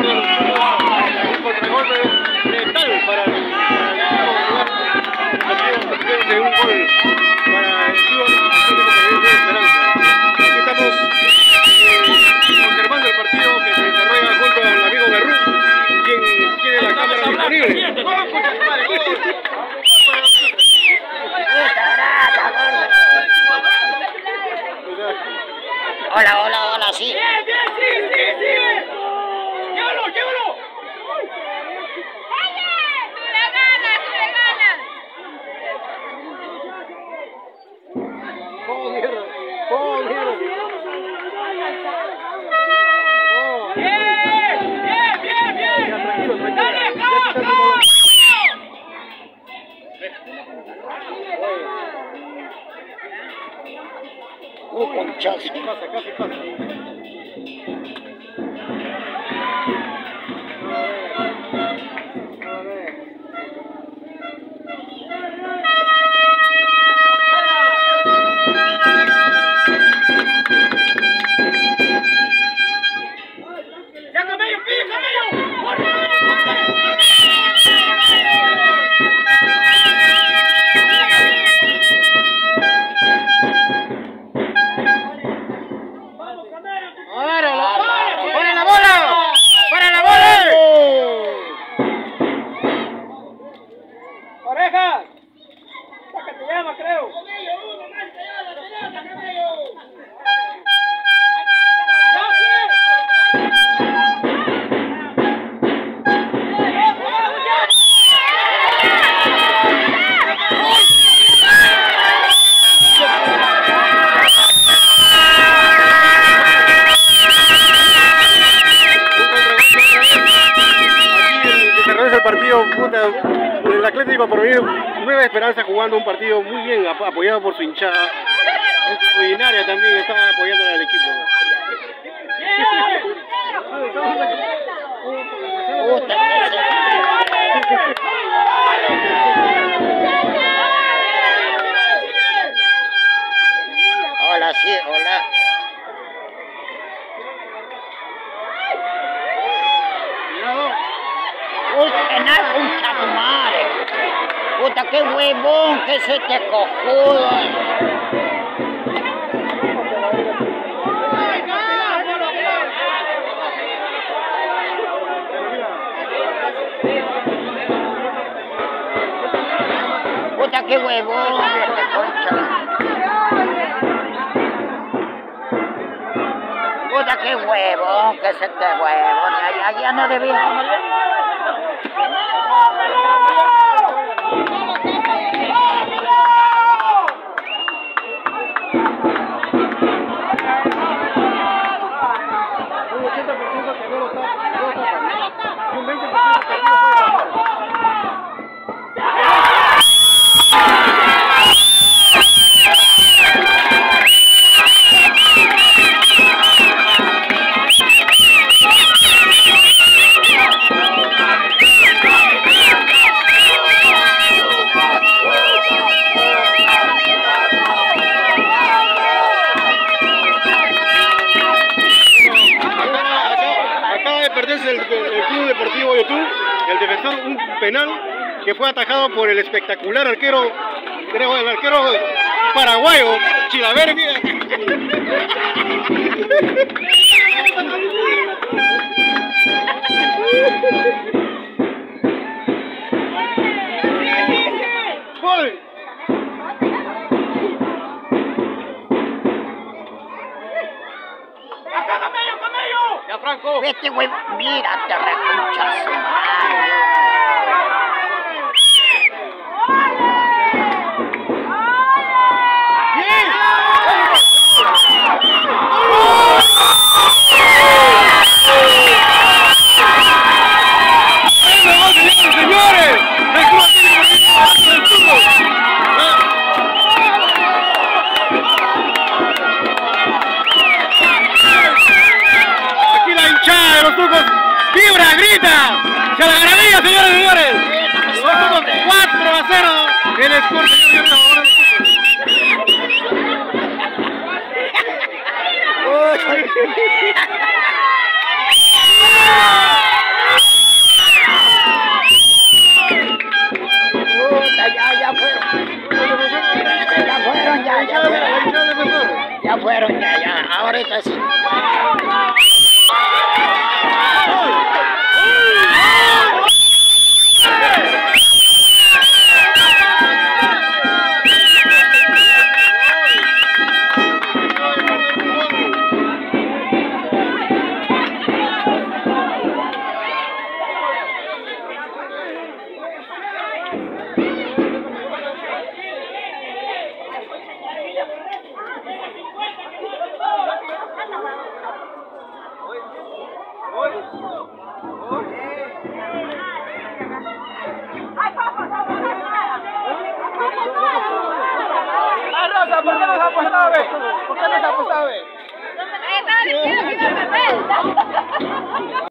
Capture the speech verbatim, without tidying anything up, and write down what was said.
favor de los chicos. Un contragolpe letal para el partido de un gol para el Club Atlético de Esperanza. Aquí estamos eh, observando el partido que se desarrolla junto al amigo Berrú, quien tiene la cámara disponible. Hola, hola, hola, sí. Bien, bien, sí, sí, sí. Llévalo, llévalo. ¡Tú le ganas, tú le ganas! ¡Oh, mierda! ¡Oh, mierda! ¡Oh! Bien, bien, bien, bien. Ya, tranquilo, tranquilo. Dale, Ya acá, se está acá. tomando- Uh, conchazo. Pasa, casi pasa. A ver. Ya, camello, pide, camello. Corre. Vamos, camello. ¡Para la bola! ¡Para la bola! Oreja. Saca, te llama, creo. El partido, puta, el Atlético por venir Nueva Esperanza jugando un partido muy bien, ap apoyado por su hinchada, multitudinaria también está apoyando al equipo. Puta, hola, sí, hola. Uy, penal, concha tu madre. Puta, qué huevón, que se te cojudo. Puta, qué huevón, este concha. Puta, qué huevón, que se te huevón. Ya, ya, ya no debía. Un ochenta por ciento que no lo está, no lo está, y un veinte por ciento que no lo puede tapar. Perderse el, el Club Deportivo Yotú, el defensor, un penal que fue atajado por el espectacular arquero, creo el arquero paraguayo, Chilaver. ¡Gol! Acá, camello, camello. Ya, Franco. Vete, huevón, mira, te reconchas su madre. ¡Señores! ¡El Club Atlético del Fútbol! Aquí la hinchada de los turcos vibra, grita, se la gravilla, señores y señores. Nosotros cuatro a cero en el score, señores y señores. Uy. Ya fueron, ya, ya. Ahorita sí. Ah, Rosa, ¿por qué no se ha apostado, ve? ¿Por qué no se ha apostado, ve?